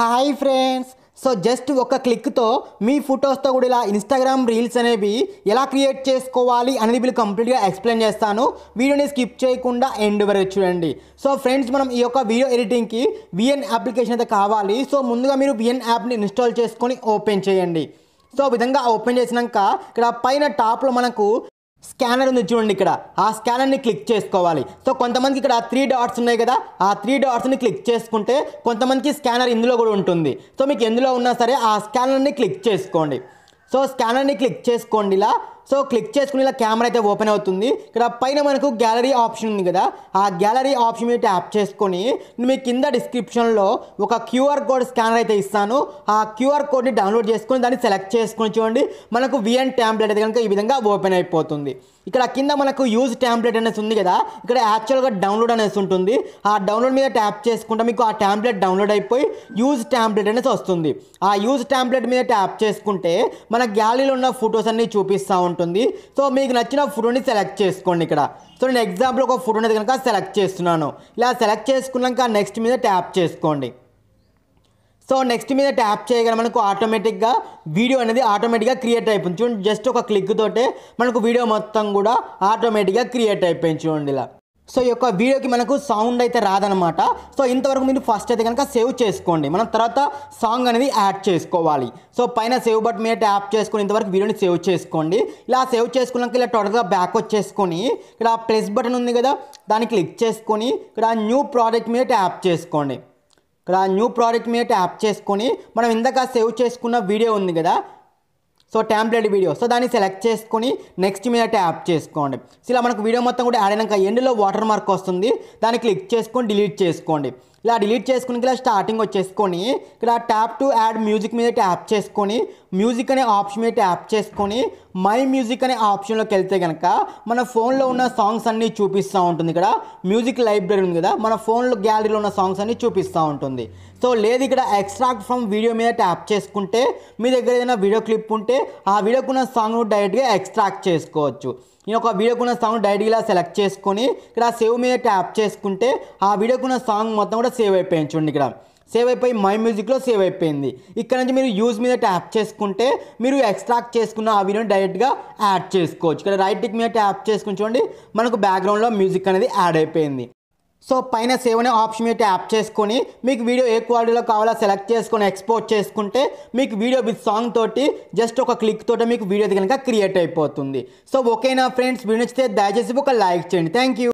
Hi friends, so just ఒక క్లిక్తో మీ ఫొటోస్తో కూడా ఇలా ఇన్స్టాగ్రామ్ రీల్స్ అనేవి ఎలా క్రియేట్ చేసుకోవాలి అనేది వీళ్ళు కంప్లీట్గా ఎక్స్ప్లెయిన్ చేస్తాను. వీడియోని స్కిప్ చేయకుండా ఎండ్ వరకు చూడండి. సో ఫ్రెండ్స్, మనం ఈ యొక్క వీడియో ఎడిటింగ్కి విఎన్ అప్లికేషన్ అయితే కావాలి. సో ముందుగా మీరు విఎన్ యాప్ని ఇన్స్టాల్ చేసుకొని ఓపెన్ చేయండి. సో విధంగా ఓపెన్ చేసినాక ఇక్కడ పైన టాప్లో మనకు స్కానర్ ఉంది చూడండి. ఇక్కడ ఆ స్కానర్ని క్లిక్ చేసుకోవాలి. సో కొంతమందికి ఇక్కడ 3 డాట్స్ ఉన్నాయి కదా, ఆ 3 డాట్స్ని క్లిక్ చేసుకుంటే కొంతమందికి స్కానర్ ఇందులో కూడా ఉంటుంది. సో మీకు ఎందులో ఉన్నా సరే ఆ స్కానర్ని క్లిక్ చేసుకోండి. సో స్కానర్ని క్లిక్ చేసుకోండి ఇలా. సో క్లిక్ చేసుకుని ఇలా కెమెరా అయితే ఓపెన్ అవుతుంది. ఇక్కడ పైన మనకు గ్యాలరీ ఆప్షన్ ఉంది కదా, ఆ గ్యాలరీ ఆప్షన్ మీద ట్యాప్ చేసుకొని మీ కింద డిస్క్రిప్షన్లో ఒక క్యూఆర్ కోడ్ స్కానర్ అయితే ఇస్తాను. ఆ క్యూఆర్ కోడ్ని డౌన్లోడ్ చేసుకొని దాన్ని సెలెక్ట్ చేసుకొని చూడండి, మనకు విఎన్ టెంప్లెట్ అయితే కనుక ఈ విధంగా ఓపెన్ అయిపోతుంది. ఇక్కడ కింద మనకు యూజ్ టెంప్లెట్ అనేసి ఉంది కదా, ఇక్కడ యాక్చువల్గా డౌన్లోడ్ అనేసి ఉంటుంది. ఆ డౌన్లోడ్ మీద ట్యాప్ చేసుకుంటే మీకు ఆ టెంప్లెట్ డౌన్లోడ్ అయిపోయి యూజ్ టెంప్లెట్ అనేసి వస్తుంది. ఆ యూజ్ టెంప్లెట్ మీద ట్యాప్ చేసుకుంటే మన గ్యాలరీలో ఉన్న ఫొటోస్ అన్ని చూపిస్తూ ఉంటుంది. సో మీకు నచ్చిన ఫోటోని సెలెక్ట్ చేసుకోండి. ఇక్కడ సో నేను ఎగ్జాంపుల్ ఒక ఫోటో అనేది కనుక సెలెక్ట్ చేస్తున్నాను. ఇలా సెలెక్ట్ చేసుకున్నాక నెక్స్ట్ మీద ట్యాప్ చేసుకోండి. సో నెక్స్ట్ మీద ట్యాప్ చేయగానే మనకు ఆటోమేటిక్గా వీడియో అనేది ఆటోమేటిక్గా క్రియేట్ అయిపోయింది చూడండి. జస్ట్ ఒక క్లిక్ తోటే మనకు వీడియో మొత్తం కూడా ఆటోమేటిక్గా క్రియేట్ అయిపోయింది చూడండి ఇలా. సో ఈ యొక్క వీడియోకి మనకు సౌండ్ అయితే రాదనమాట. సో ఇంతవరకు మీరు ఫస్ట్ అయితే కనుక సేవ్ చేసుకోండి. మనం తర్వాత సాంగ్ అనేది యాడ్ చేసుకోవాలి. సో పైన సేవ్ బటన్ మీద ట్యాప్ చేసుకొని ఇంతవరకు వీడియోని సేవ్ చేసుకోండి. ఇలా సేవ్ చేసుకున్నాక ఇలా టోటల్గా బ్యాక్ వచ్చేసుకొని ఇక్కడ ప్లస్ బటన్ ఉంది కదా, దాన్ని క్లిక్ చేసుకొని ఇక్కడ న్యూ ప్రాజెక్ట్ మీద ట్యాప్ చేసుకోండి. ఇక్కడ న్యూ ప్రాజెక్ట్ మీద ట్యాప్ చేసుకొని మనం ఇందాక సేవ్ చేసుకున్న వీడియో ఉంది కదా, సో టెంప్లెట్ వీడియో, సో దాన్ని సెలెక్ట్ చేసుకొని నెక్స్ట్ మీద ట్యాప్ చేసుకోండి. సో ఇలా మనకు వీడియో మొత్తం కూడా యాడ్ అయినాక ఎండ్లో వాటర్ మార్క్ వస్తుంది, దాన్ని క్లిక్ చేసుకొని డిలీట్ చేసుకోండి. ఇలా డిలీట్ చేసుకుని ఇలా స్టార్టింగ్ వచ్చేసుకొని ఇక్కడ ట్యాప్ టు యాడ్ మ్యూజిక్ మీద ట్యాప్ చేసుకొని మ్యూజిక్ అనే ఆప్షన్ మీద ట్యాప్ చేసుకొని మై మ్యూజిక్ అనే ఆప్షన్లోకి వెళ్తే కనుక మన ఫోన్లో ఉన్న సాంగ్స్ అన్నీ చూపిస్తూ ఉంటుంది. ఇక్కడ మ్యూజిక్ లైబ్రరీ ఉంది కదా, మన ఫోన్లో గ్యాలరీలో ఉన్న సాంగ్స్ అన్నీ చూపిస్తూ ఉంటుంది. సో లేదు ఇక్కడ ఎక్స్ట్రాక్ట్ ఫ్రమ్ వీడియో మీద ట్యాప్ చేసుకుంటే మీ దగ్గర ఏదైనా వీడియో క్లిప్ ఉంటే ఆ వీడియోకున్న సాంగ్ డైరెక్ట్గా ఎక్స్ట్రాక్ట్ చేసుకోవచ్చు. నేను ఒక వీడియోకున్న సాంగ్ డైరెక్ట్గా ఇలా సెలెక్ట్ చేసుకొని ఇక్కడ సేవ్ మీద ట్యాప్ చేసుకుంటే ఆ వీడియోకున్న సాంగ్ మొత్తం కూడా సేవ్ అయిపోయింది చూడండి. ఇక్కడ సేవ్ అయిపోయి మై మ్యూజిక్లో సేవ్ అయిపోయింది. ఇక్కడ నుంచి మీరు యూజ్ మీద ట్యాప్ చేసుకుంటే మీరు ఎక్స్ట్రాక్ట్ చేసుకున్న ఆ వీడియోని డైరెక్ట్గా యాడ్ చేసుకోవచ్చు. ఇక్కడ రైట్ టిక్ మీద ట్యాప్ చేసుకుని చూడండి, మనకు బ్యాక్గ్రౌండ్లో మ్యూజిక్ అనేది యాడ్ అయిపోయింది. సో పైన సేవ్ అనే ఆప్షన్ మీద ట్యాప్ చేసుకొని మీకు వీడియో ఏ క్వాలిటీలో కావాలో సెలెక్ట్ చేసుకొని ఎక్స్పోర్ట్ చేసుకుంటే మీకు వీడియో విత్ సాంగ్ తోటి జస్ట్ ఒక క్లిక్ తోటి మీకు వీడియో కనుక క్రియేట్ అయిపోతుంది. సో ఓకేనా ఫ్రెండ్స్, వీడియో నచ్చితే దయచేసి ఒక లైక్ చేయండి. Thank you.